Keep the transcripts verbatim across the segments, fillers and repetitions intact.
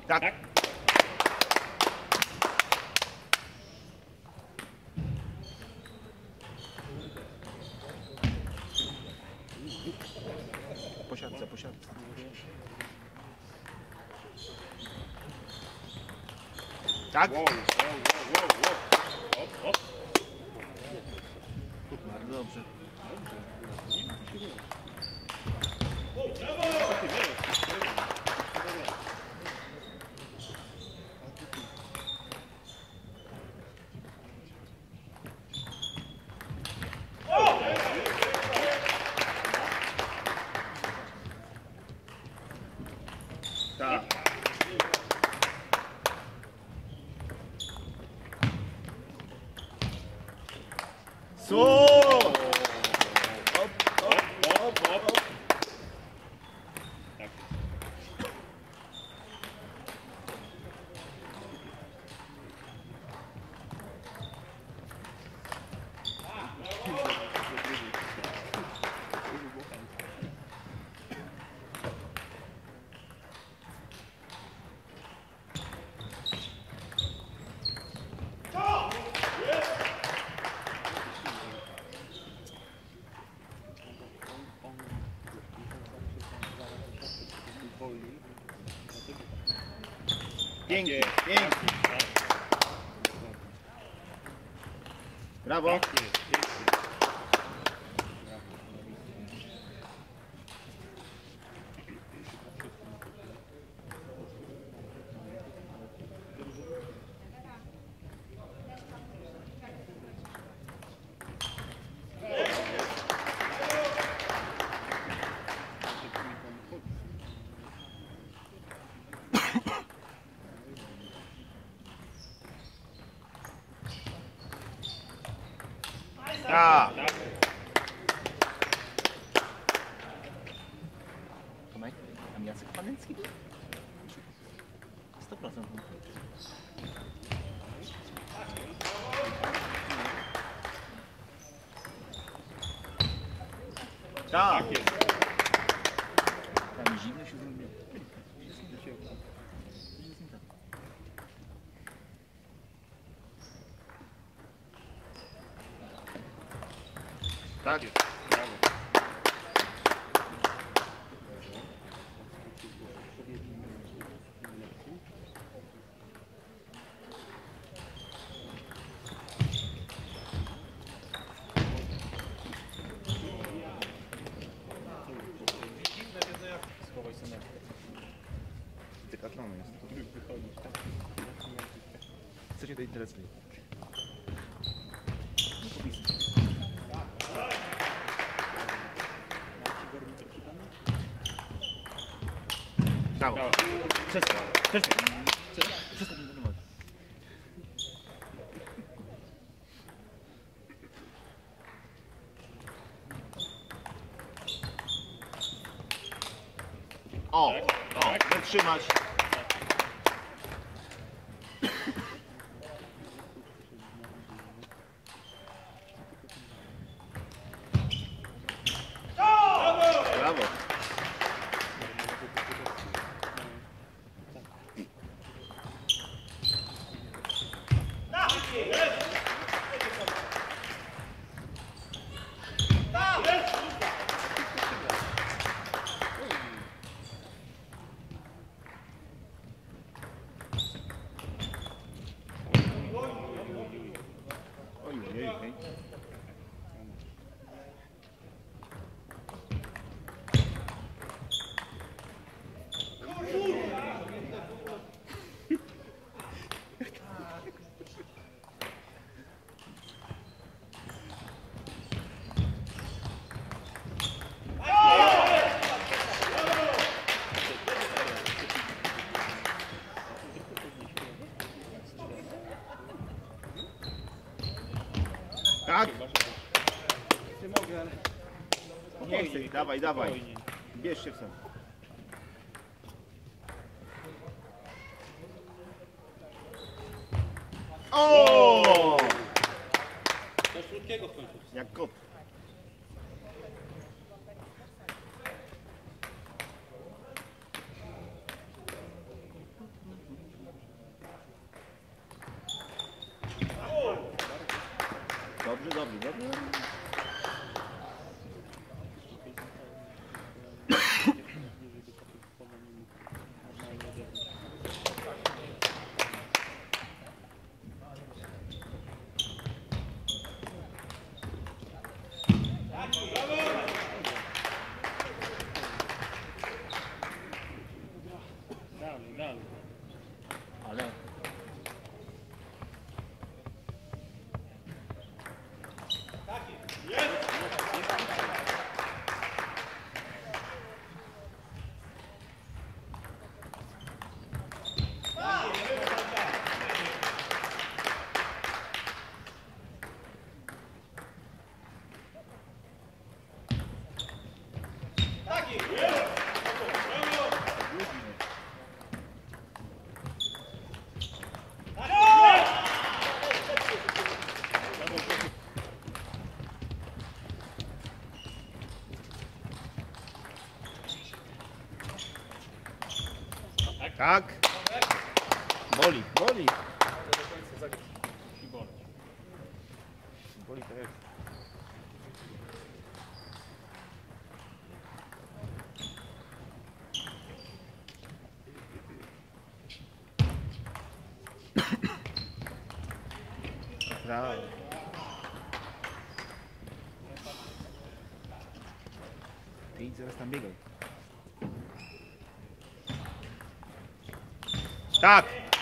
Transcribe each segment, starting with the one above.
Tak. Tak. Po siatce, po siatce. Tak. Wow, wow, wow, wow. Hop, hop. Bardzo dobrze. Tak. So! Hop, hop, hop, hop. Tak. Pięknie, pięknie. Brawo. Tak jest, pięknie. Tak. Tak. Tomek, tam Jacek Panicki był? sto procent. Tak. Tak jest. Tam zimno się zrobiło. Tak. Brawo. Schowaj sobie na Dekatlon jest. Co cię to interesuje? No popisy. Brawo. Brawo. Przestań, przestań. Przestań mnie denerwować. O, o, wytrzymać. Brawo. Ojej, ojej. Tak? Nie mogę, ale... Nie chcę, dawaj, dawaj. Bierz się w sam. O! Coś krótkiego w końcu. Jak kot. dobry, nie? Dalej, dalej. Ale... Tak. Boli, boli. Boli to jest. Brawo. Ty idź zaraz tam biegaj. Tak!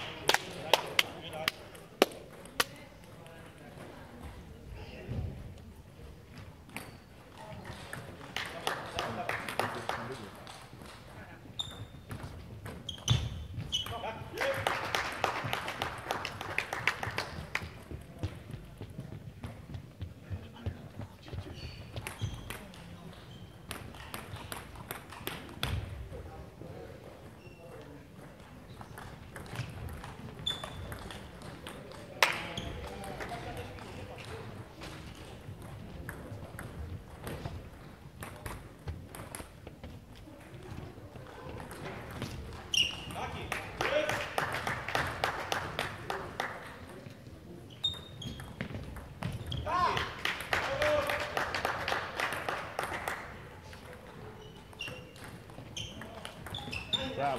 Brawo.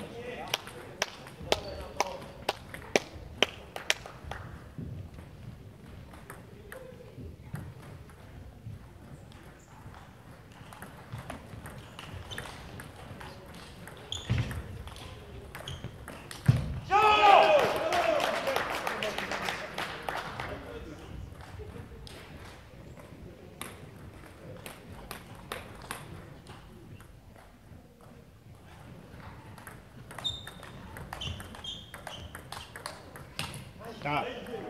Tak.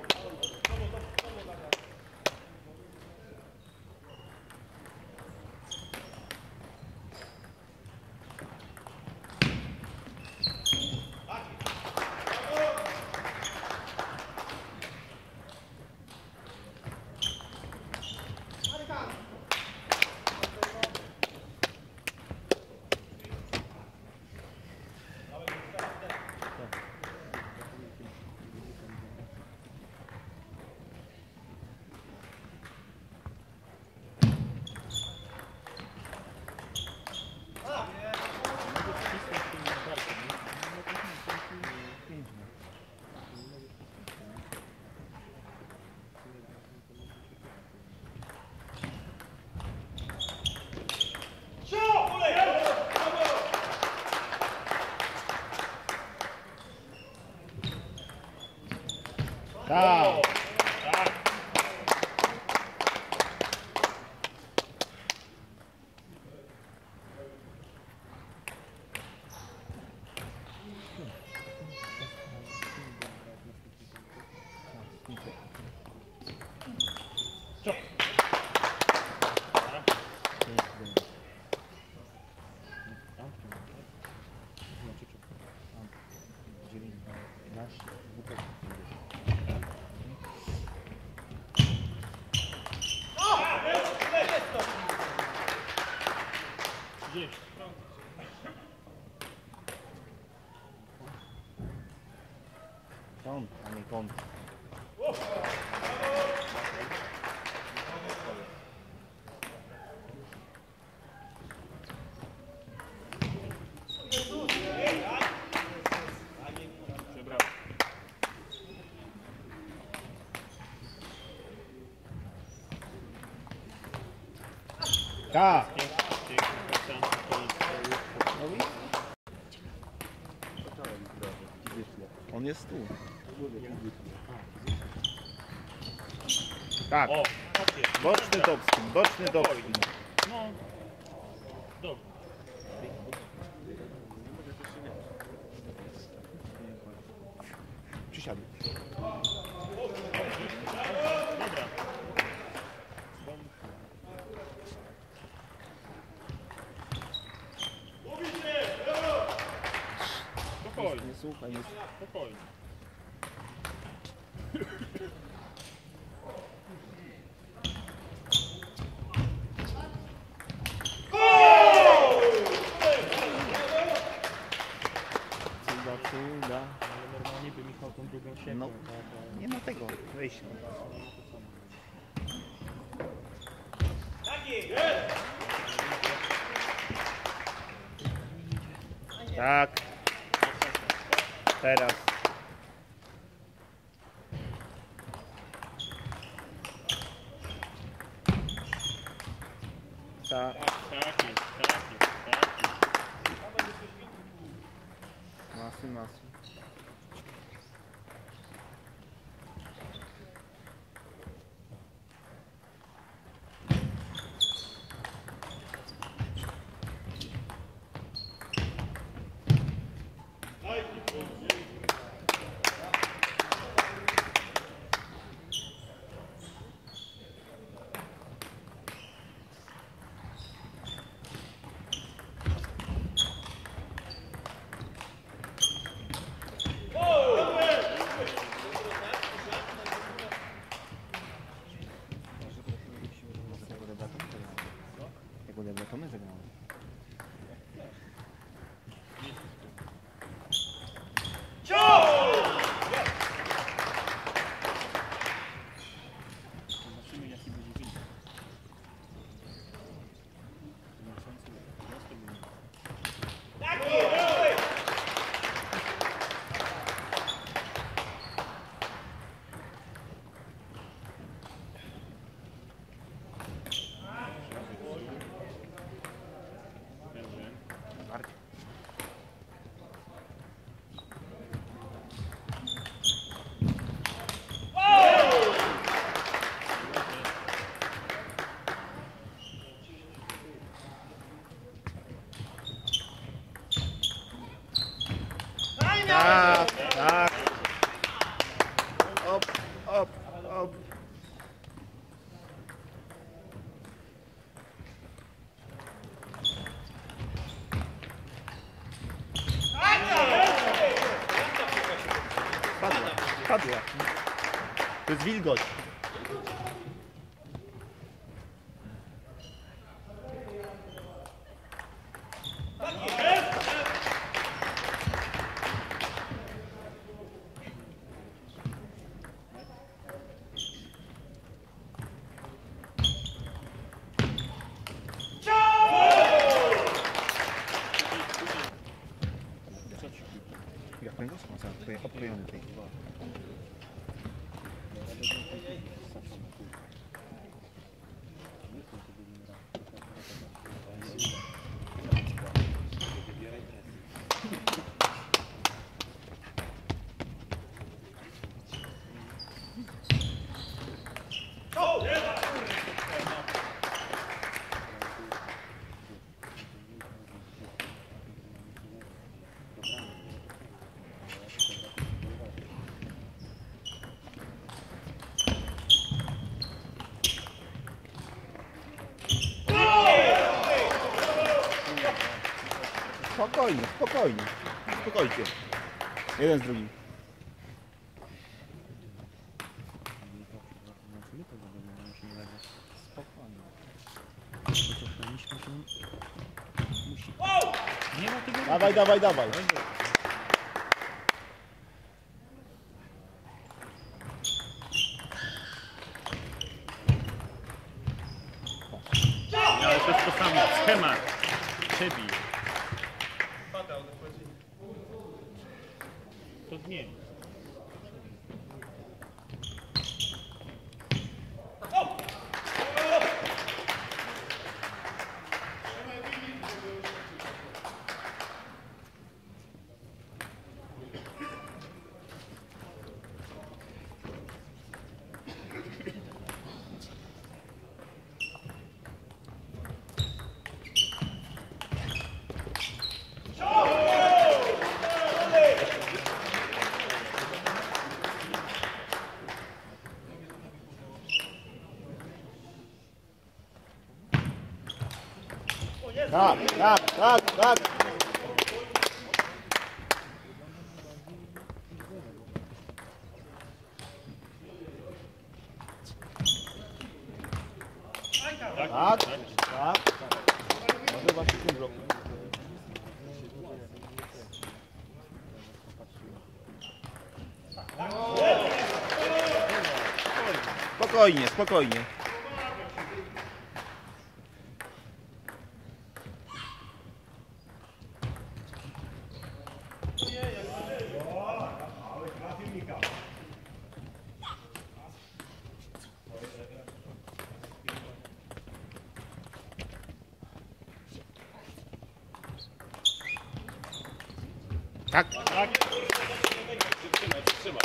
Tak. Kąt, a nie kąt. Tak. On jest tu. Tak. O, okej. Boczny topspin, boczny topspin. No. Dobra. Przysiadł. Dobra. Spokojnie, Nie słuchaj, nie spokojnie. cuda, cuda. Ale normalnie by Michał tą drugą sięgą. No. tak, Nie ma tego wejścia. Tak. Teraz. Tak. tak, tak jest, tak jest, tak jest. Masy, masy. Jak odebrę, to my zagramy. Zobaczymy jaki będzie wynik. Bardziej. Tak. Tak. Op, op, op. Padła. Padła. To jest wilgoć. Jak kręgosłup ma tutaj oklejony tej. Spokojnie, spokojnie. Spokojcie. Jeden z drugim. Spokojnie. Nie ma tego. Dawaj, dawaj, dawaj. Ale to jest to samo. Schemat. Przebij. To nie. Tak, tak, tak, tak. Tak, tak. Może właśnie w tym bloku. Spokojnie, spokojnie. Tak. Tak. Trzymaj, trzymaj.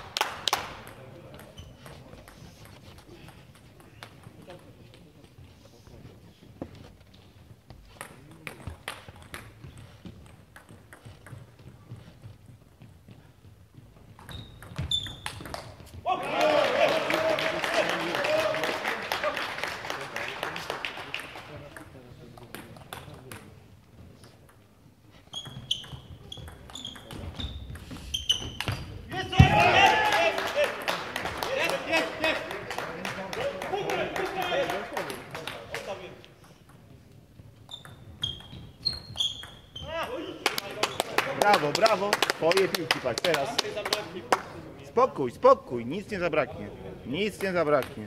Brawo, brawo. Twoje piłki, patrz, teraz. Spokój, spokój, nic nie zabraknie. Nic nie zabraknie.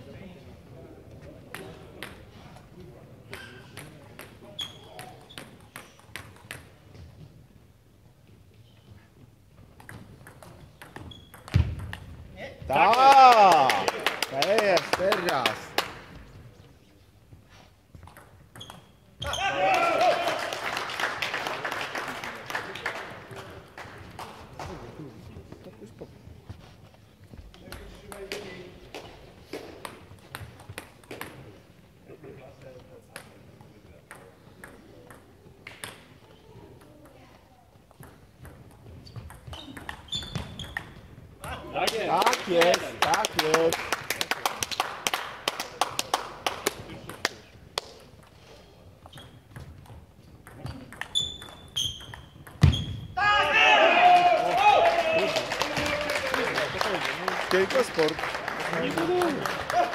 Tak! Jest, teraz. Tak jest. Tak jest, tak jest. Tylko sport. Nie buduj.